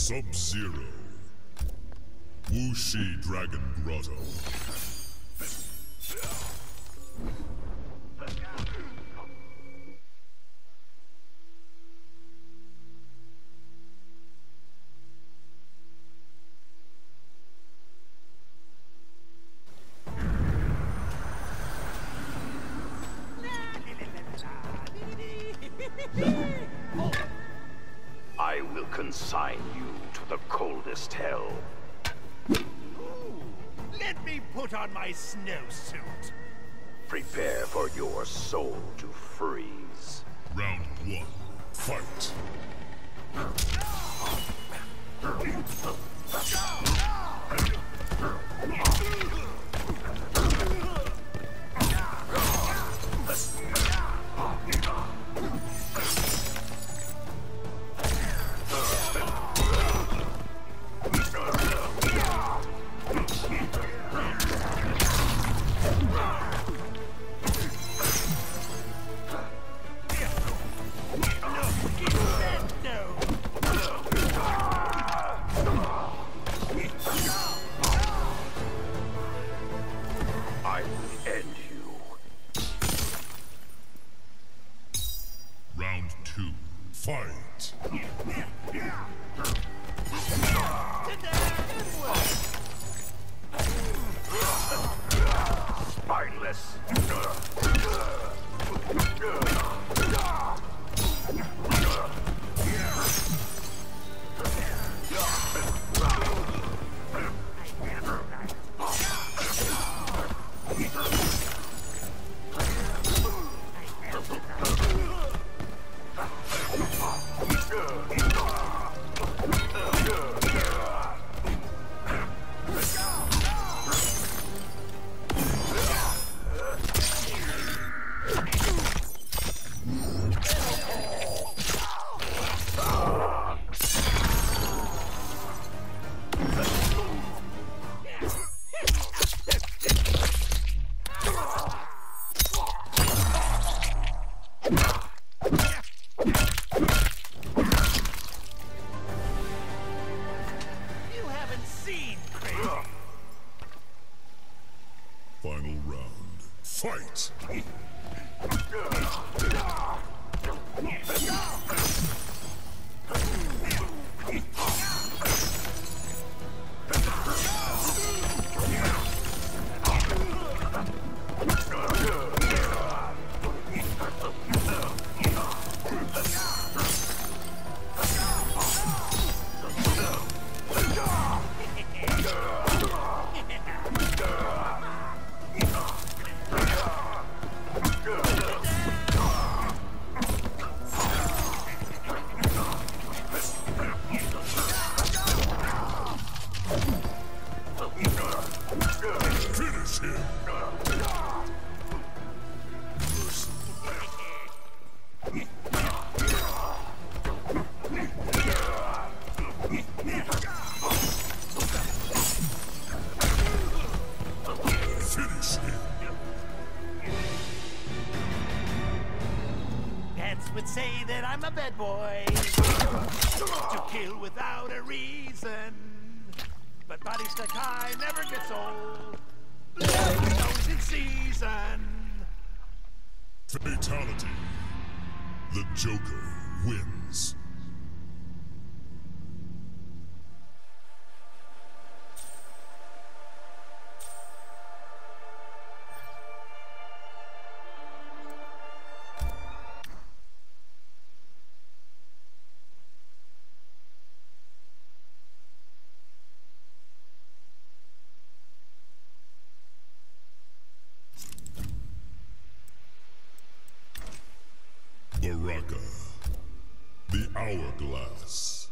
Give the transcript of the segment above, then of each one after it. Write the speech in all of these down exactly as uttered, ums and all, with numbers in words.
Sub-Zero. Wuxi Dragon Grotto. I will consign you to the coldest hell. Ooh, let me put on my snowsuit. Prepare for your soul to freeze. Round one, fight. I will end you. Round two, fight. Spineless. Final round, fight! Finish him! Finish him! Pets would say that I'm a bad boy, to kill without a reason. But body stuck high never gets old. Blood goes in season. Fatality. The Joker wins. Baraka. The Hourglass.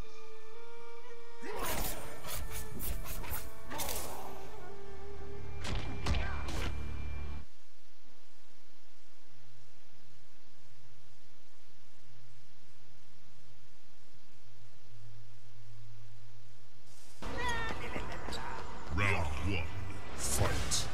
Round one, fight.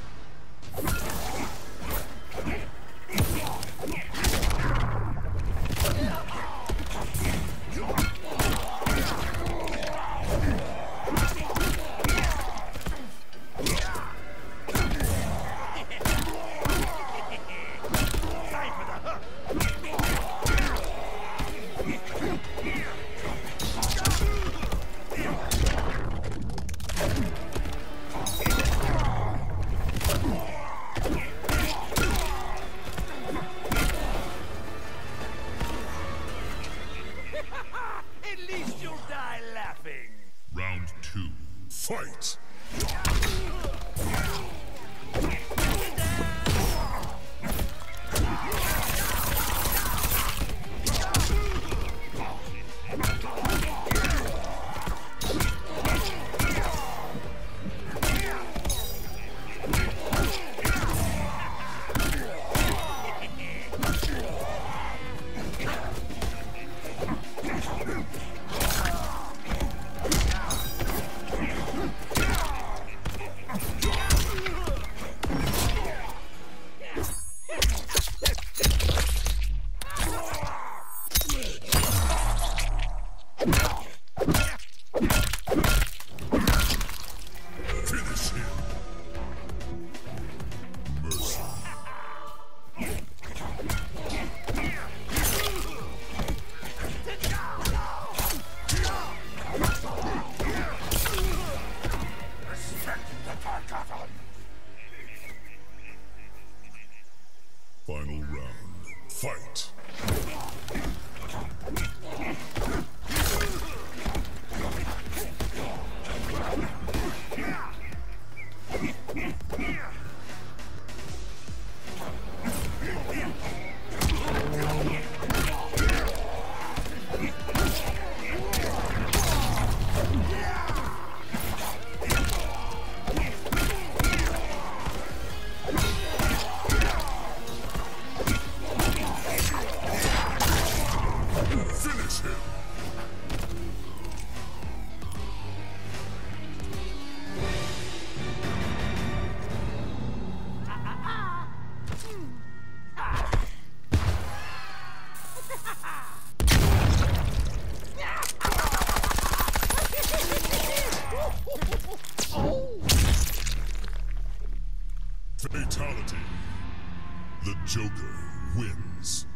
Fight! Final round. Fight! Finish him! Fatality. The Joker wins.